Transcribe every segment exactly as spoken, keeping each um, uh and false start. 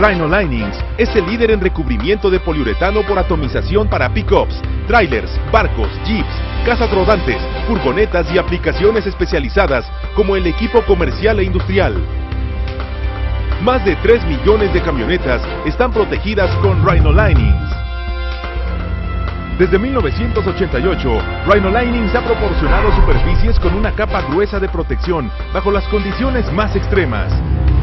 Rhino Linings es el líder en recubrimiento de poliuretano por atomización para pick-ups, trailers, barcos, jeeps, casas rodantes, furgonetas y aplicaciones especializadas como el equipo comercial e industrial. Más de tres millones de camionetas están protegidas con Rhino Linings. Desde mil novecientos ochenta y ocho, Rhino Linings ha proporcionado superficies con una capa gruesa de protección bajo las condiciones más extremas.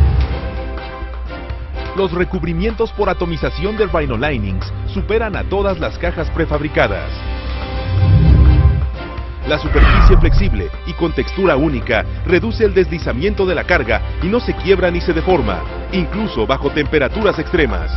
Los recubrimientos por atomización de Rhino Linings superan a todas las cajas prefabricadas. La superficie flexible y con textura única reduce el deslizamiento de la carga y no se quiebra ni se deforma, incluso bajo temperaturas extremas.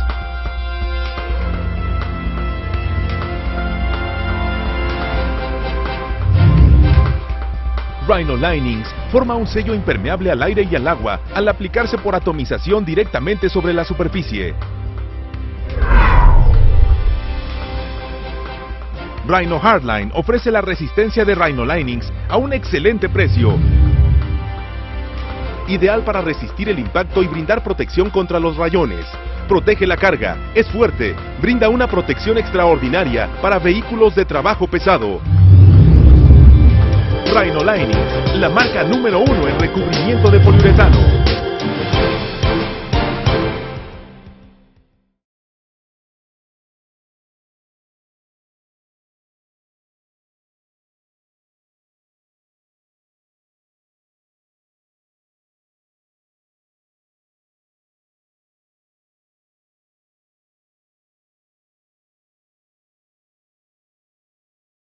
Rhino Linings forma un sello impermeable al aire y al agua al aplicarse por atomización directamente sobre la superficie. Rhino Hardline ofrece la resistencia de Rhino Linings a un excelente precio. Ideal para resistir el impacto y brindar protección contra los rayones. Protege la carga, es fuerte, brinda una protección extraordinaria para vehículos de trabajo pesado. Rhino Linings, la marca número uno en recubrimiento de poliuretano.